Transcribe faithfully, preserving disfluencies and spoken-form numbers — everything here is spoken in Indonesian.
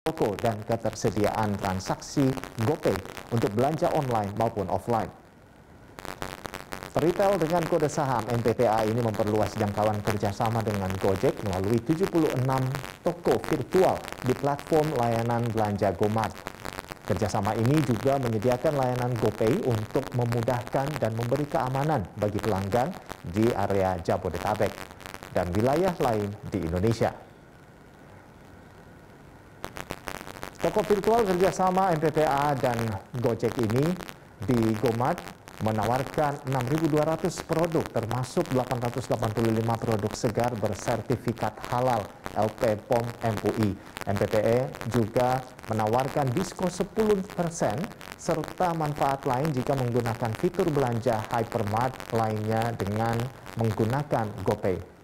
toko dan ketersediaan transaksi GoPay untuk belanja online maupun offline. Peritel dengan kode saham M P P A ini memperluas jangkauan kerjasama dengan Gojek melalui tujuh puluh enam toko virtual di platform layanan belanja GoMart. Kerjasama ini juga menyediakan layanan GoPay untuk memudahkan dan memberi keamanan bagi pelanggan di area Jabodetabek dan wilayah lain di Indonesia. Toko virtual kerjasama M P P A dan Gojek ini di GoMart menawarkan enam ribu dua ratus produk termasuk delapan ratus delapan puluh lima produk segar bersertifikat halal L P P O M M U I. M P P A juga menawarkan diskon sepuluh persen serta manfaat lain jika menggunakan fitur belanja hypermart lainnya dengan menggunakan GoPay.